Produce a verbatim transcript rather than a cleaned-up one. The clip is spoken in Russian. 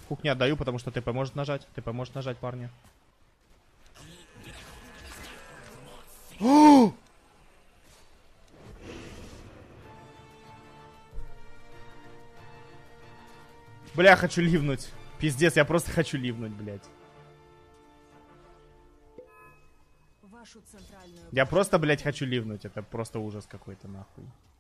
Хук не отдаю, потому что ТП может нажать. ТП может нажать, парни. О! Бля, хочу ливнуть. Пиздец, я просто хочу ливнуть, блядь. Я просто, блядь, хочу ливнуть. Это просто ужас какой-то, нахуй.